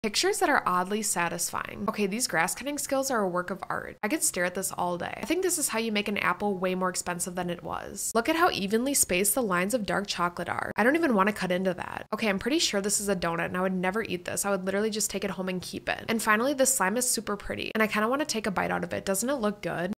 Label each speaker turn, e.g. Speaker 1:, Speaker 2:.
Speaker 1: Pictures that are oddly satisfying. Okay, these grass cutting skills are a work of art. I could stare at this all day. I think this is how you make an apple way more expensive than it was. Look at how evenly spaced the lines of dark chocolate are. I don't even want to cut into that. Okay, I'm pretty sure this is a donut and I would never eat this. I would literally just take it home and keep it. And finally, this slime is super pretty and I kind of want to take a bite out of it. Doesn't it look good?